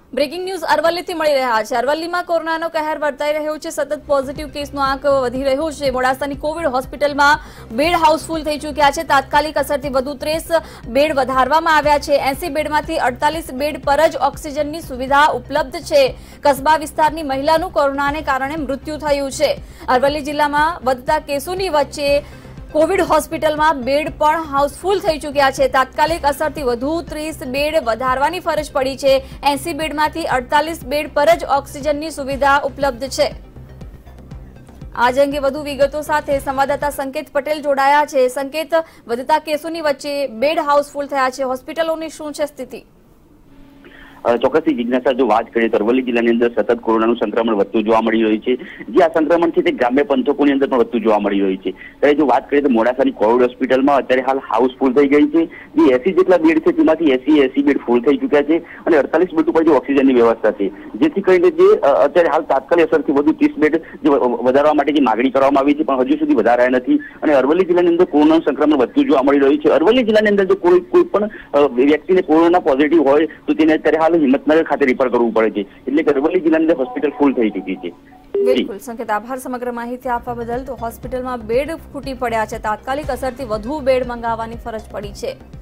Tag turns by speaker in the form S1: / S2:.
S1: Breaking news અરવલ્લીથી મળી રહ્યા છે। અરવલ્લીમાં કોરોનાનો કહેર વર્તાઈ રહ્યો છે। સતત પોઝિટિવ કેસનો આંક વધી રહ્યો છે। મોડાસાની કોવિડ હોસ્પિટલમાં બેડ હાઉસફુલ થઈ ચૂક્યા છે। તાત્કાલિક અસરથી વધુ 30 બેડ વધારવામાં આવ્યા છે। 80 બેડમાંથી 48 બેડ પર જ ઓક્સિજનની સુવિધા ઉપલબ્ધ છે। કસ્બા વિસ્તારની મહિલાનું કોરોનાને કારણે મૃત્યુ થયું છે। અરવલ્લી જિલ્લામાં વધતા કેસોની વચ્ચે कोविड होस्पिटल में बेड पण हाउसफुल थई चुक्या छे। तात्कालिक असरथी वधु 30 बेड वधारवानी फरज पड़ी छे। 80 बेडमांथी 48 बेड पर ज ऑक्सिजननी सुविधा उपलब्ध छे। आज अंगे वधु विगतो साथे संवाददाता संकेत पटेल जोड़ाया छे। संकेत, वधता केसोनी वच्चे बेड हाउसफुल थया छे, होस्पिटलोनी शुं छे स्थिति?
S2: ચોક્કસથી જિજ્ઞાસા જો વાત કરીએ તો અરવલ્લી જિલ્લાની અંદર સતત કોરોનાનું સંક્રમણ વધતું જોવા મળી રહ્યું છે। જે આ સંક્રમણથી તે ગ્રામ્ય પંથકોની અંદર પણ વધતું જોવા મળી રહ્યું છે। ત્યારે જો વાત કરીએ તો મોડાસાની કોવિડ હોસ્પિટલમાં અત્યારે હાલ હાઉસફુલ થઈ ગઈ છે। જે 80 જેટલા બેડ છે તેમાંથી 80 બેડ ફૂલ થઈ ચૂક્યા છે અને 48 બેડ ઉપર જે ઓક્સિજનની વ્યવસ્થા છે, જેથી કરીને જે અત્યારે હાલ તાત્કાલિક અસરથી વધુ 30 બેડ વધારવા માટે જે માગણી કરવામાં આવી છે પણ હજુ સુધી વધારાયા નથી અને અરવલ્લી જિલ્લાની અંદર કોરોનાનું સંક્રમણ વધતું જોવા મળી રહ્યું છે। અરવલ્લી જિલ્લાની અંદર જો કોઈ પણ વ્યક્તિને કોરોના પોઝિટિવ હોય તો તેને અત્યારે હાલ हिम्मतनगर खाते रिफर करवू पड़े छे। એટલે કે અરવલ્લી જિલ્લાની અંદર હોસ્પિટલ ફૂલ થઈ ચૂકી છે।
S1: બિલકુલ સંકેત, આભાર સમગ્ર માહિતી આપવા બદલ। તો હોસ્પિટલમાં બેડ ખૂટી પડ્યા છે, તાત્કાલિક અસરથી વધુ બેડ મંગાવવાની ફરજ પડી છે।